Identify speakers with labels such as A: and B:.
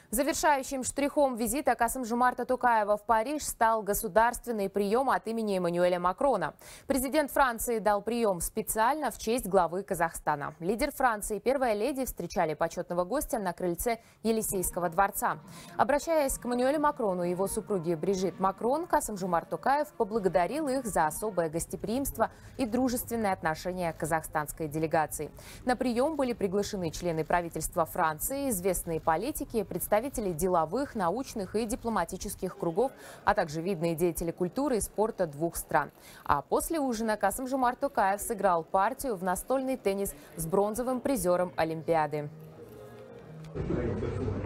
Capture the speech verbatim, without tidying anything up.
A: Завершающим штрихом визита Касым-Жомарта Токаева в Париж стал государственный прием от имени Эммануэля Макрона. Президент Франции дал прием специально в честь главы Казахстана. Лидер Франции и первая леди встречали почетного гостя на крыльце Елисейского дворца. Обращаясь к Эммануэлю Макрону и его супруге Брижит Макрон, Касым-Жомарт Токаев поблагодарил их за особое гостеприимство и дружественное отношение к казахстанской делегации. На прием были приглашены члены правительства Франции, известные политики, представители представители деловых, научных и дипломатических кругов, а также видные деятели культуры и спорта двух стран. А после ужина Касым-Жомарт Токаев сыграл партию в настольный теннис с бронзовым призером Олимпиады.